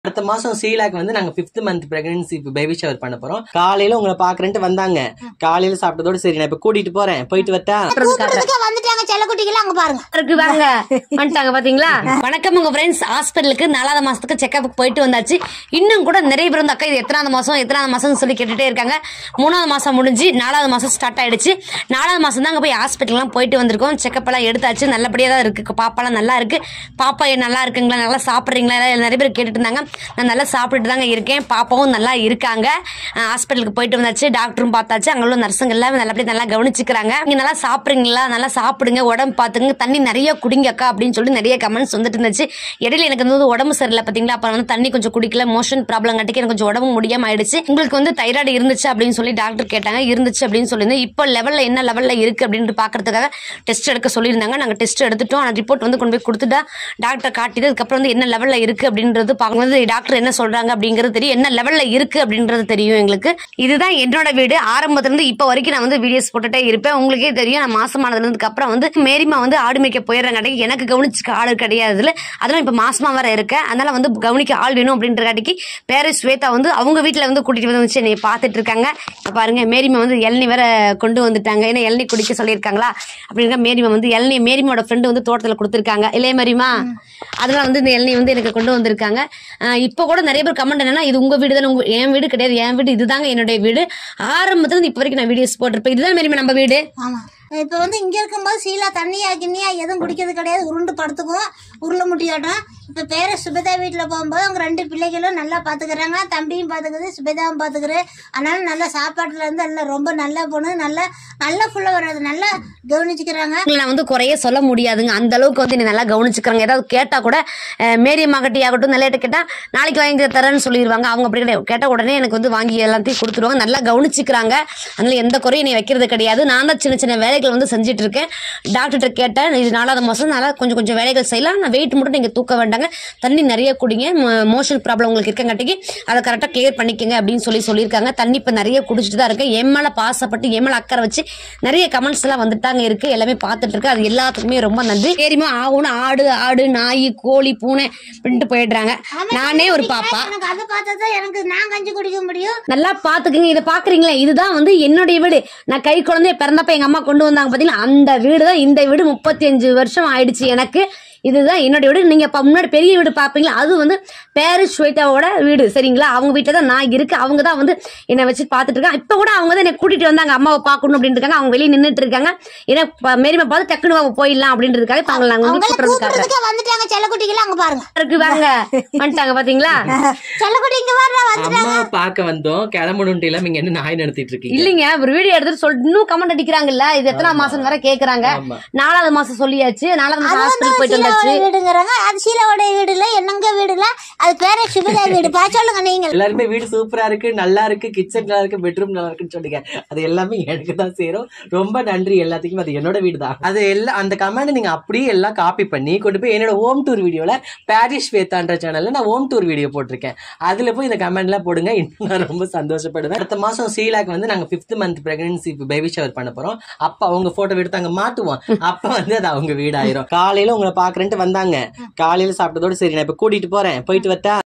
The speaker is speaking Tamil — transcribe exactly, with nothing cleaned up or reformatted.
அடுத்த மாசம் ஷீலாக்கு வந்து நாங்க fifth month pregnancy baby shower பண்ண போறோம். காலையில உங்களை பாக்குறேன்ட்டு வந்தாங்க. காலையில சாப்பிட்டதோட சரி நான் இப்ப கூட்டிட்டு போறேன், போயிட்டு வரட்டா? வந்துட்டாங்க செல்லக்குட்டிகள் அங்க பாருங்க இருக்கு வாங்க வந்துட்டாங்க பாத்தீங்களா. வணக்கம் உங்க ஃப்ரெண்ட்ஸ். ஹாஸ்பிட்டலுக்கு நாலாவது மாசத்துக்கு செக்அப் போயிட்டு வந்தாச்சு. இன்னும் கூட நிறைய பேர் வந்து அக்கா இது எத்தனாவது மாசம் எத்தனாவது மாசம் சொல்லி கேட்டுட்டே இருக்காங்க. மூணாவது மாசம் முடிஞ்சு நாலாவது மாசம் ஸ்டார்ட் ஆயிடுச்சு. நாலாவது மாசம் தான் அங்க போய் ஹாஸ்பிட்டல்லாம் போயிட்டு வந்திருக்கோம். செக்அப் எல்லாம் எடுத்தாச்சு. நல்லபடியா தான் இருக்கு. பாப்பாலாம் நல்லா இருக்கு. பாப்பா நல்லா இருக்குங்களா, நல்லா சாப்பிடுறீங்களா? நிறைய பேர் கேட்டுட்டு இருந்தாங்க. நான் நல்லா சாப்பிட்டுட்டு தாங்க இருக்கேன். பாப்பாவும் நல்லா இருக்காங்க. ஹாஸ்பிட்டலுக்கு போயிட்டு வந்தாச்சு. டாக்டரும் பார்த்தாச்சு. அங்க உள்ள நர்ஸுங்க எல்லாம் நல்லபடியா நல்லா கவனிச்சுக்கிறாங்க. நீங்க நல்லா சாப்பிடுறீங்களா, நல்லா சாப்பிடுங்க, உடம்பு பாத்துங்க, தண்ணி நிறைய குடிங்க அக்கா அப்படின்னு சொல்லி நிறைய கமெண்ட்ஸ் வந்துட்டு இருந்துச்சு. இடையில எனக்கு வந்து உடம்பு சரியில்லை பாத்தீங்களா, அப்புறம் வந்து தண்ணி கொஞ்சம் குடிக்கல, மோஷன் ப்ராப்ளம் கட்டிக்கு எனக்கு கொஞ்சம் உடம்பு முடியாம ஆயிடுச்சு. உங்களுக்கு வந்து தைராய்டு இருந்துச்சு அப்படின்னு சொல்லி டாக்டர் கேட்டாங்க. இருந்துச்சு அப்படின்னு சொல்லியிருந்தேன். இப்போ லெவல்ல என்ன லெவல்ல இருக்கு அப்படின்னு பாக்குறதுக்காக டெஸ்ட் எடுக்க சொல்லியிருந்தாங்க. நாங்க டெஸ்ட் எடுத்துட்டோம். அந்த ரிப்போர்ட் வந்து கொண்டு போய் கொடுத்துட்டா டாக்டர் காட்டிட்டு அதுக்கப்புறம் வந்து என்ன லெவல்ல இருக்கு அப்படின்றது பார்க்கும்போது டாக்டர் என்ன சொல்றாங்க அப்படிங்கிறது தெரியும், என்ன லெவல்ல இருக்கு அப்படின்றது தெரியும் எங்களுக்கு. இதுதான் என்னோட வீடு. ஆரம்பத்துல இருந்து இப்ப வரைக்கும் நான் வந்து வீடியோஸ் போட்டுட்டே இருப்பேன். உங்களுக்கே தெரியும் நான் மாசமானதுக்கு அப்புறம் வந்து மேரிமா வந்து ஆடு மேய்க்க போயிடுறாங்க. எனக்கு கவனிச்சுக்க ஆள் கிடையாது. அதெல்லாம் இப்ப மாசமா வர இருக்கேன். அதனால வந்து கவனிக்க ஆள் வேணும் அப்படின்ற காட்டிக்கு பேர ஸ்வேதா வந்து அவங்க வீட்டுல வந்து கூட்டிட்டு வந்து வச்சு என்னை பார்த்துட்டு இருக்காங்க. பாருங்க மேரிமா வந்து இளநீ வேற கொண்டு வந்துட்டாங்க. ஏன்னா இளநீ குடிக்க சொல்லியிருக்காங்களா அப்படின்னா மேரிமா வந்து இளநீ மேரிமாவோட ஃப்ரெண்டு வந்து தோட்டத்துல கொடுத்துருக்காங்க இல்லையே மேரிமா. அதெல்லாம் வந்து இந்த இளநீ வந்து எனக்கு கொண்டு வந்திருக்காங்க. இப்போ கூட நிறைய பேர் கமெண்ட் என்னன்னா இது உங்க வீடு தானே, உங்க என் வீடு கிடையாது, என் வீடு இதுதாங்க என்னுடைய வீடு. ஆரம்பத்துல இப்ப வரைக்கும் நான் வீடியோஸ் போட்டிருப்பேன். இதுதான் மேரிமா நம்ம வீடு. ஆமா இப்ப வந்து இங்க இருக்கும்போது சீலா தண்ணியா கிண்ணியா எதுவும் குடிக்கிறது கிடையாது. உருண்டு படுத்துக்கும், உருளை முட்டியாட்டும். இப்ப பேர சுபேதா வீட்டுல போகும்போது அவங்க ரெண்டு பிள்ளைகளும் நல்லா பாத்துக்கிறாங்க. தம்பியும் பாத்துக்குது, சுபேதாவும் பாத்துக்குது. அதனால நல்ல சாப்பாட்டுல இருந்து எல்லாம் ரொம்ப நல்லா போனது. நல்லா நல்லா ஃபுல்லா வர்றது நல்லா கவனிச்சுக்கிறாங்க. நான் வந்து குறைய சொல்ல முடியாதுங்க. அந்த அளவுக்கு வந்து நல்லா கவனிச்சுக்கிறாங்க. ஏதாவது கேட்டா கூட மேரியம்மா கட்டி ஆகட்டும் நிலையிட்ட கேட்டா நாளைக்கு வாங்கி தரேன்னு சொல்லிடுவாங்க. அவங்க அப்படி கிடையாது. கேட்ட உடனே எனக்கு வந்து வாங்கி எல்லாத்தையும் கொடுத்துருவாங்க. நல்லா கவனிச்சுக்கிறாங்க. அதனால எந்த குறையும் நீ வைக்கிறது கிடையாது. நான் தான் சின்ன சின்ன வேலை வந்து செஞ்சுட்டு இருக்கேன். டாக்டர் கேட்டேன் இது நாலாவது மாசம் நல்லா கொஞ்சம் கொஞ்சம் வேலைகள் செய்யலாம். நான் வெயிட் மட்டும் நீங்க தூக்க வேண்டாங்க, தண்ணி நிறைய குடிங்க, மோஷன் ப்ராப்ளம் உங்களுக்கு இருக்கங்காட்டிக்கு அதை கரெக்டா கிளியர் பண்ணிக்கங்க அப்படின்னு சொல்லி சொல்லியிருக்காங்க. தண்ணி இப்ப நிறைய குடிச்சிட்டு தான் இருக்கேன். என் மேல பாசப்பட்டு என் மேல அக்கறை வச்சு நிறைய கமெண்ட்ஸ் எல்லாம் வந்துட்டாங்க இருக்கு. எல்லாமே பார்த்துட்டு இருக்கு. அது எல்லாத்துக்குமே ரொம்ப நன்றி. சரிமா ஆகும்னு ஆடு ஆடு நாய் கோழி பூனை அப்படின்ட்டு போயிடுறாங்க. நானே ஒரு பாப்பா அதை பார்த்தா எனக்கு நான் கஞ்சி குடிக்க முடியும். நல்லா பாத்துக்குங்க. இதை பாக்குறீங்களா, இதுதான் வந்து என்னுடைய வீடு. நான் கை குழந்தைய பிறந்தப்ப எங்க அம்மா கொண்டு வந்தாங்க பாத்தீங்களா, அந்த வீடு தான் இந்த வீடு. முப்பத்தி அஞ்சு வருஷம் ஆயிடுச்சு எனக்கு. இதுதான் என்னோட வீடு. நீங்க முன்னாடி பெரிய வீடு பாப்பீங்களா, அது வந்து பேரு ஸ்வேதாவோட வீடு சரிங்களா. அவங்க வீட்டுல தான் நான் இருக்கு. அவங்க தான் வந்து என்னை வச்சு பாத்துட்டு இருக்காங்க. இப்ப கூட அவங்க தான் என்னை கூட்டிட்டு வந்தாங்க அம்மாவை பாக்கணும் அப்படின்னு இருக்காங்க. அவங்க வெளியே நின்றுட்டு இருக்காங்க. ஏன்னா மேரிமா பார்த்து டக்குனு அவங்க போயிடலாம் அப்படின்றதுக்காக இப்ப நாங்க வந்து கூப்பிட்டுருக்காங்க. வந்துட்டாங்க செல்லக்குட்டிகள் அங்க பாருங்க இருக்கு வாங்க வந்துட்டாங்க பாத்தீங்களா. செல்லக்குட்டி இங்க வர அம்மா பாக்க வந்தோம். கிளம்பணும் இல்லாம இங்க என்ன நாய் நடத்திட்டு இருக்கீங்க? இல்லைங்க ஒரு வீடியோ எடுத்துட்டு சொல்லி இன்னும் கமெண்ட் அடிக்கிறாங்கல்ல. இது எத்தனை மாசம் வர கேக்குறாங்க. நாலாவது மாசம் சொல்லியாச்சு. நாலாவது மாசம் ஹாஸ்பிட்டல் போயிட்டு வந்தாச்சு. வீடுங்கிறாங்க. அது சீலாவோட வீடு இல்ல, என்னங்க வீடு இல்ல, அது பேரே சுபேதா வீடு. பா சொல்லுங்க நீங்க. எல்லாருமே வீடு சூப்பரா இருக்கு, நல்லா இருக்கு, கிச்சன் நல்லா இருக்கு, பெட்ரூம் நல்லா இருக்குன்னு சொல்லுங்க. அது எல்லாமே எனக்கு தான் சேரும். ரொம்ப நன்றி எல்லாத்துக்கும். அது என்னோட வீடு தான். அது எல்லாம் அந்த கமெண்ட் நீங்க அப்படியே எல்லாம் காப்பி பண்ணி கொண்டு போய் என்னோட ஹோம் டூர் வீடியோல பாரிஸ் ஸ்வேதான்ற சேனல்ல நான் ஹோம் டூர் வீடியோ போட்டிருக்கேன். அதுல போய் இந்த கமெண்ட் எல்லாம் போடுங்க. இன்னும் நான் ரொம்ப சந்தோஷப்படுவேன். அடுத்த மாசம் ஷீலாக்கு வந்து நாங்க fifth month pregnancy baby shower பண்ண போறோம். அப்ப அவங்க போட்டோ எடுத்து அங்க மாட்டுவோம். அப்ப வந்து அது அவங்க வீடாயிரும். காலையில உங்களை பாக்குறேன்ட்டு வந்தாங்க. காலையில சாப்பிட்டதோட சரி நான் இப்ப கூட்டிட்டு போறேன், போயிட்டு வரட்டா?